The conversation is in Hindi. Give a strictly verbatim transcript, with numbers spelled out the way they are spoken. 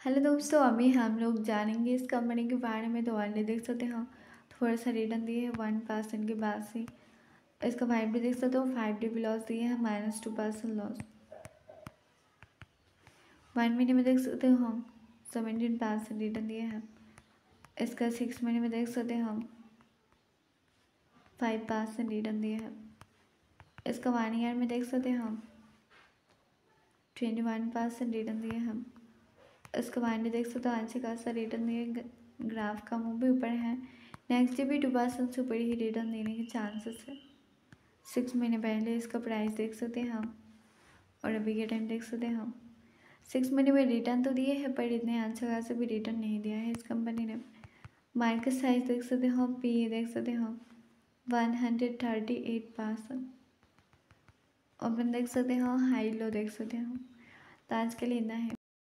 हेलो दोस्तों, अभी हम लोग जानेंगे इस कंपनी के बारे में। तो अर्ली देख सकते हो थोड़ा सा रिटर्न दिए है वन परसेंट के बाद से। इसका फाइव डी देख सकते हो फाइव डी भी लॉस दिए है minus two percent loss. One महीने में देख सकते हो हम सेवेंटीन परसेंट रिटर्न दिए हैं। इसका सिक्स महीने में देख सकते हो हम फाइव परसेंट रिटर्न दिए हैं। इसका वन ईयर में देख सकते हो हम ट्वेंटी वन परसेंट रिटर्न दिए हम। इसका वन डे देख सकते हो अच्छे खासा रिटर्न दिए, ग्राफ का मुँह भी ऊपर है। नेक्स्ट डे भी टू परसेंट से ऊपर ही रिटर्न देने के चांसेस है। सिक्स महीने पहले इसका प्राइस देख सकते हैं हम और अभी के टाइम देख सकते हैं हम। सिक्स महीने में रिटर्न तो दिए हैं पर इतने अच्छा खासा भी रिटर्न नहीं दिया है इस कंपनी ने। मार्केट साइज देख सकते हो, पी देख सकते हो one hundred thirty eight percent. Open देख सकते हो, हाई लो देख सकते हो। तो आज के लिए इतना है।